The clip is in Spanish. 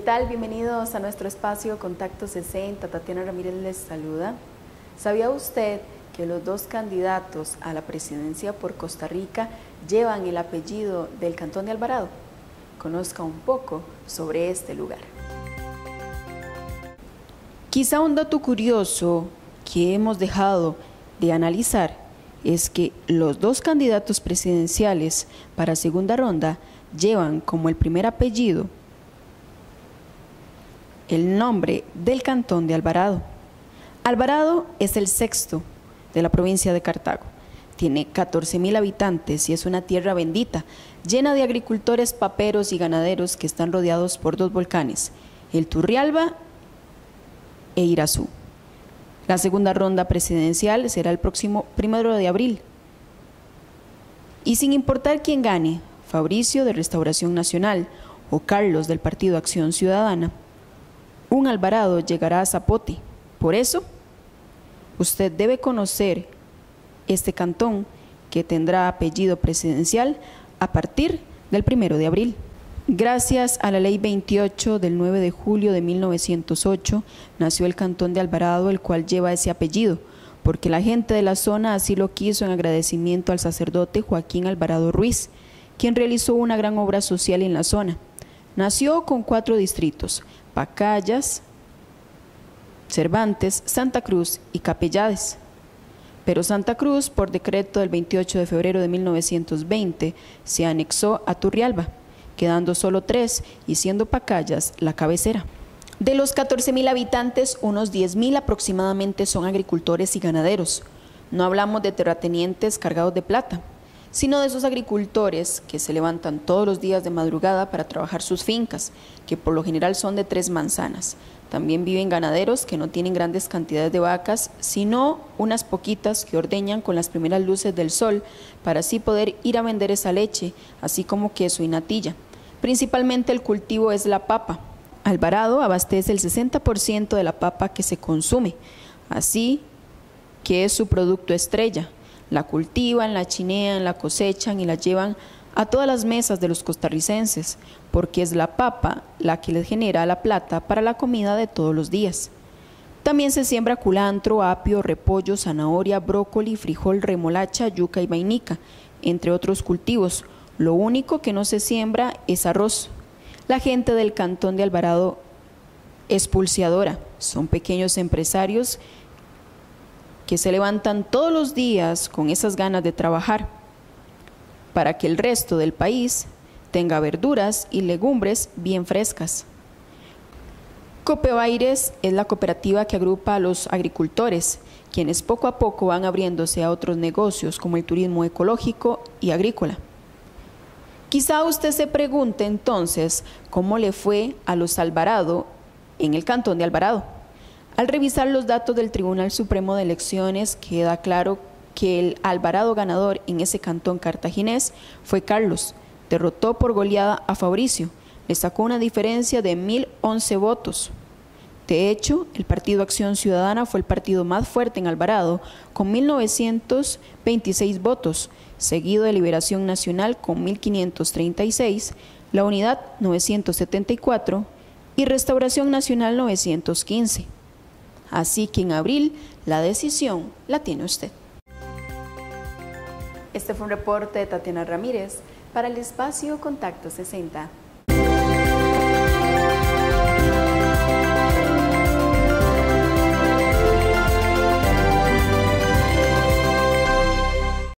tal? Bienvenidos a nuestro espacio Contacto 60. Tatiana Ramírez les saluda. ¿Sabía usted que los dos candidatos a la presidencia por Costa Rica llevan el apellido del Cantón de Alvarado? Conozca un poco sobre este lugar. Quizá un dato curioso que hemos dejado de analizar es que los dos candidatos presidenciales para segunda ronda llevan como el primer apellido el nombre del Cantón de Alvarado. Alvarado es el sexto de la provincia de Cartago. Tiene 14,000 habitantes y es una tierra bendita, llena de agricultores, paperos y ganaderos que están rodeados por dos volcanes, el Turrialba e Irazú. La segunda ronda presidencial será el próximo 1 de abril. Y sin importar quién gane, Fabricio de Restauración Nacional o Carlos del Partido Acción Ciudadana, un Alvarado llegará a Zapote. Por eso, usted debe conocer este cantón que tendrá apellido presidencial a partir del 1 de abril. Gracias a la Ley 28 del 9 de julio de 1908, nació el Cantón de Alvarado, el cual lleva ese apellido, porque la gente de la zona así lo quiso en agradecimiento al sacerdote Joaquín Alvarado Ruiz, quien realizó una gran obra social en la zona. Nació con 4 distritos: Pacayas, Cervantes, Santa Cruz y Capellades. Pero Santa Cruz, por decreto del 28 de febrero de 1920, se anexó a Turrialba, quedando solo 3 y siendo Pacayas la cabecera. De los 14,000 habitantes, unos 10,000 aproximadamente son agricultores y ganaderos. No hablamos de terratenientes cargados de plata, sino de esos agricultores que se levantan todos los días de madrugada para trabajar sus fincas, que por lo general son de 3 manzanas. También viven ganaderos que no tienen grandes cantidades de vacas, sino unas poquitas que ordeñan con las primeras luces del sol para así poder ir a vender esa leche, así como queso y natilla. Principalmente el cultivo es la papa. Alvarado abastece el 60% de la papa que se consume, así que es su producto estrella. La cultivan, la chinean, la cosechan y la llevan a todas las mesas de los costarricenses, porque es la papa la que les genera la plata para la comida de todos los días. También se siembra culantro, apio, repollo, zanahoria, brócoli, frijol, remolacha, yuca y vainica, entre otros cultivos. Lo único que no se siembra es arroz. La gente del Cantón de Alvarado es pulseadora, son pequeños empresarios que se levantan todos los días con esas ganas de trabajar para que el resto del país tenga verduras y legumbres bien frescas. Copebaires es la cooperativa que agrupa a los agricultores, quienes poco a poco van abriéndose a otros negocios como el turismo ecológico y agrícola. Quizá usted se pregunte entonces cómo le fue a los Alvarado en el Cantón de Alvarado. Al revisar los datos del Tribunal Supremo de Elecciones, queda claro que el Alvarado ganador en ese cantón cartaginés fue Carlos. Derrotó por goleada a Fabricio, le sacó una diferencia de 1,011 votos. De hecho, el Partido Acción Ciudadana fue el partido más fuerte en Alvarado, con 1,926 votos, seguido de Liberación Nacional con 1,536, la Unidad 974 y Restauración Nacional 915. Así que en abril la decisión la tiene usted. Este fue un reporte de Tatiana Ramírez para el espacio Contacto 60.